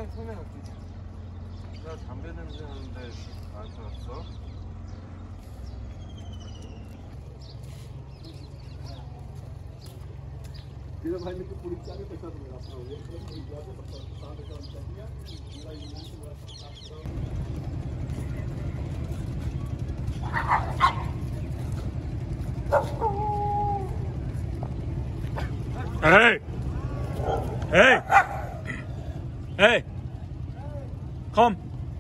손에 나 담배 냄새 나는데 나한테 왔어? Dia vai me policiar e pensar no relação. Eu vou ligar para passar daquela dia e lá em Hey! Hey! Hey! Come!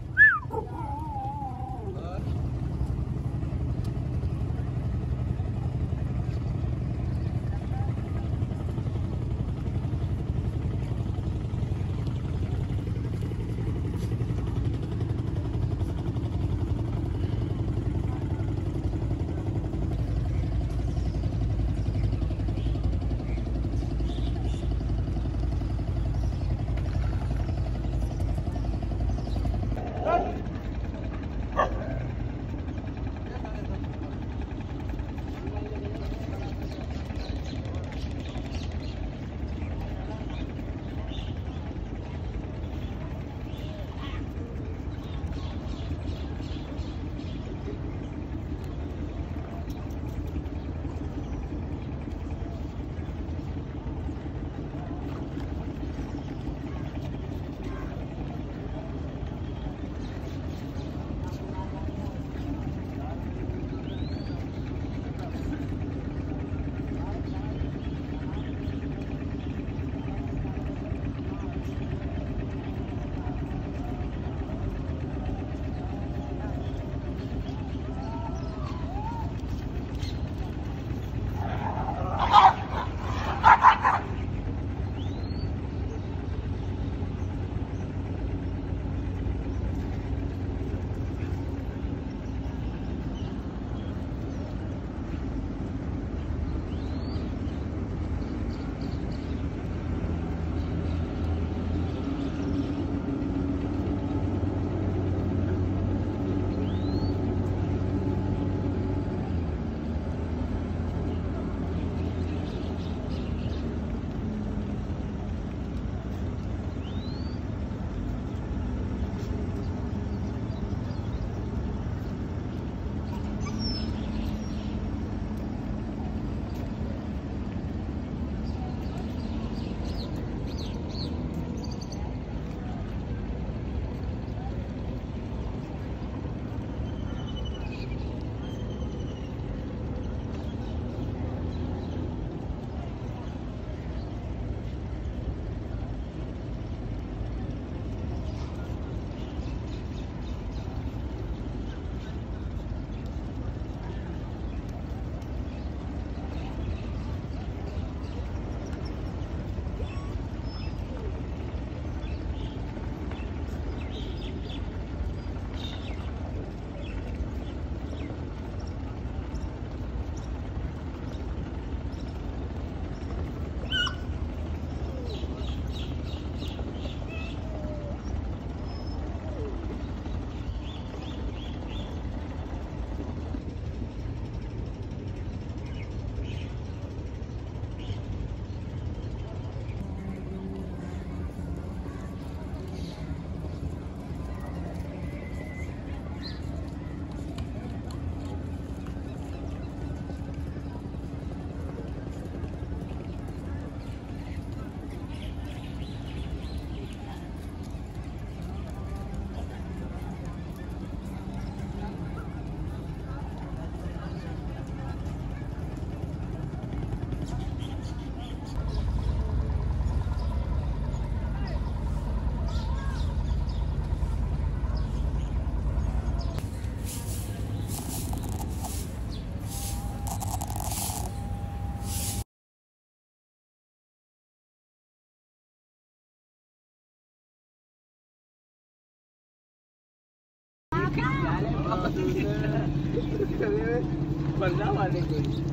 बंदा वाले कोई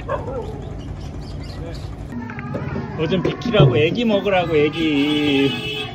너 좀 비키라고. 애기 먹으라고, 애기.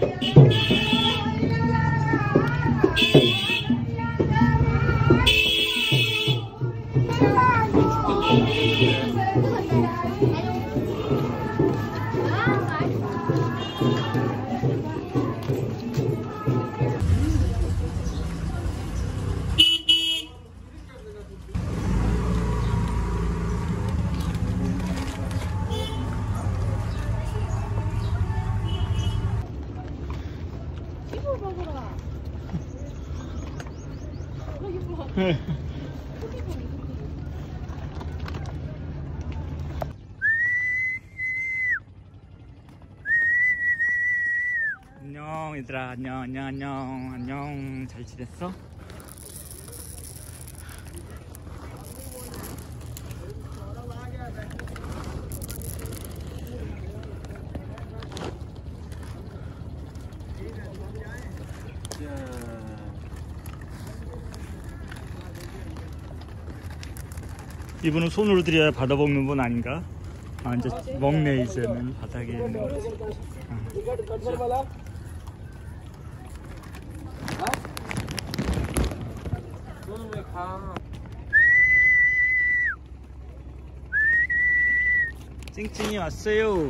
안녕 얘들아. 안녕. 잘 지냈어? 이분은 손으로 들여야 받아먹는 분 아닌가? 아, 이제 먹네. 이제는 바닥에 있는 거지. 너는 왜 가? 찡찡이 왔어요.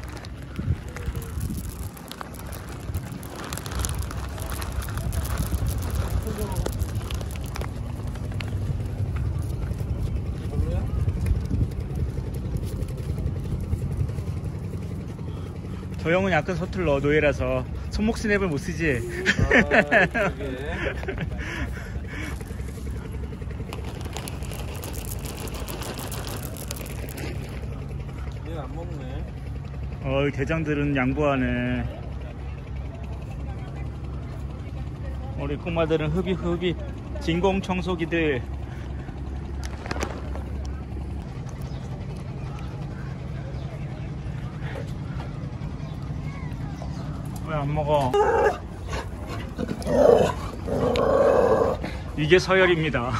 저 형은 약간 서툴러. 노예라서 손목 스냅을 못 쓰지. 아, 그게. 얘는 안 먹네. 대장들은 양보하네. 우리 꼬마들은 흡입 진공 청소기들. 왜 안 먹어? 이게 서열입니다.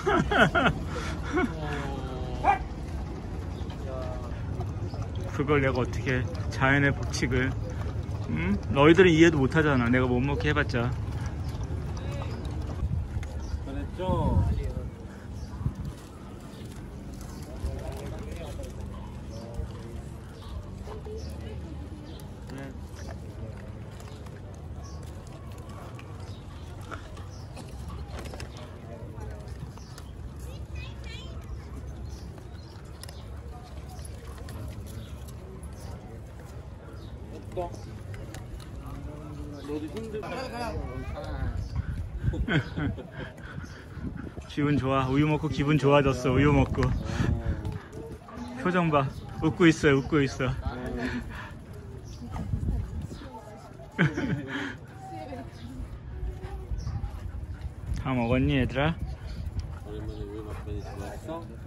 그걸 내가 어떻게 자연의 법칙을, 응? 너희들은 이해도 못하잖아. 내가 못 먹게 해봤자. 그랬죠? 너도 힘들다. 기분 좋아. 우유 먹고 기분 좋아졌어. 우유 먹고. 표정 봐. 웃고 있어요. 웃고 있어. 다 먹었니 얘들아? 오랜만에 우유 먹더니 좋았어?